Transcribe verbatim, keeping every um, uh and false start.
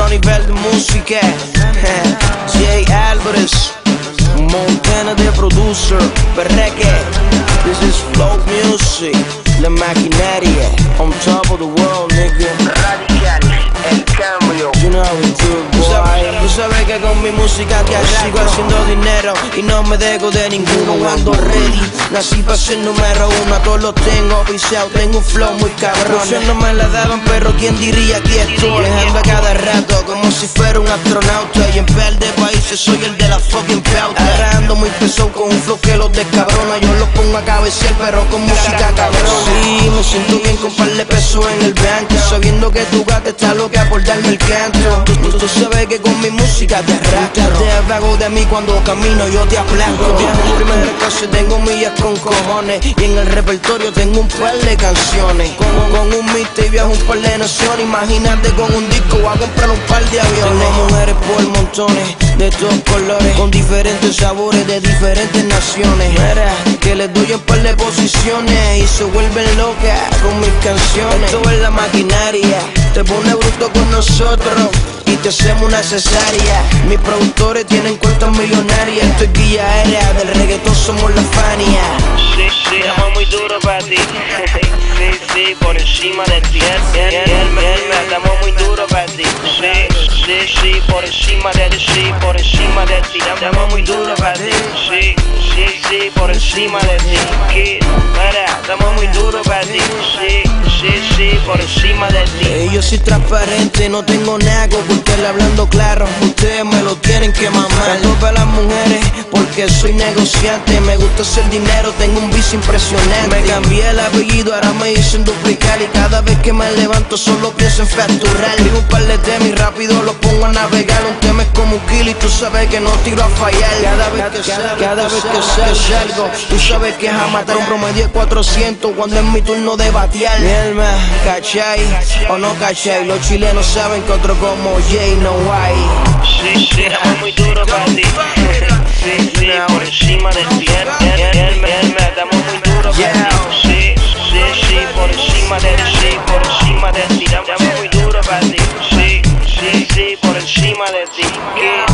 otro nivel de música. Jay Álvarez, Montana de producer, Perreque. This is Flow Music, la maquinaria, on top of the world, nigga. Radical, el cambio. You know how we do it, boy. Tú sabes que con mi música te sigo haciendo dinero y no me dejo de ninguno. Ando ready, nací para ser número uno. A todos los tengo piseado, tengo un flow muy cabrón. Yo no me la daban, pero quién diría que estoy viajando a cada rato como si fuera un astronauta. Y en par de países soy el de la fucking pauta. Ahora ando muy pesado con un flow que los descabrona. Yo los pongo a cabecear, pero con música cabrón. Sí, me siento bien con par de pesos en el banco, sabiendo que tu gata está loca por darme el canto. Tú, tú, tú sabes que con mi música te arrastro. Te hago de mí cuando camino, yo te aplasto. En primera clase tengo millas con cojones y en el repertorio tengo un par de canciones. Con, con un mixtape viajo un par de naciones. Imagínate con un disco voy a comprar un par de aviones. Tengo mujeres por montones, de todos colores, con diferentes sabores de diferentes naciones. Mira, que les doy un par de posiciones y se vuelven locas con mis canciones. Esto es la maquinaria, te pone bruto con nosotros y te hacemos una cesárea. Mis productores tienen cuentas millonarias. Esto es guía aérea, del reggaetón somos la Fania. Sí, sí, estamos muy duros para ti. Sí, sí, por encima de ti. Estamos muy duros para ti. Sí, sí, sí, por encima de ti. Sí, por encima de ti. Estamos muy duros para ti. Sí, sí, sí, por encima de ti. Kid, mira, estamos muy duros para ti. Sí, sí, sí, por encima de ti. Eh, yo soy transparente, no tengo nada que ocultarle, hablando claro. Ustedes me lo tienen que mamar. Canto para las mujeres porque soy negociante. Me gusta hacer dinero, tengo un vicio impresionante. Me cambié el apellido, ahora me dicen duplicar. Y cada vez que me levanto solo pienso en facturar. Digo un par de temas y rápido los pongo a navegar. Un tema es como un kilo y tú sabes que no tiro a fallar. Cada vez que salgo, cada vez que salgo, tú sabes que es a matar. Un promedio de cuatrocientos cuando es mi turno de batear. Mi alma, ¿cachai? O no cachai, los chilenos saben que otro como Jay no hay. Sí, sí, estamos muy duros para ti. Sí, sí, por encima de ti. Estamos muy duros para ti. Sí, sí, sí, por encima de ti. Sí, por encima de ti. Estamos muy duros para ti. Sí, sí, sí, por encima de ti.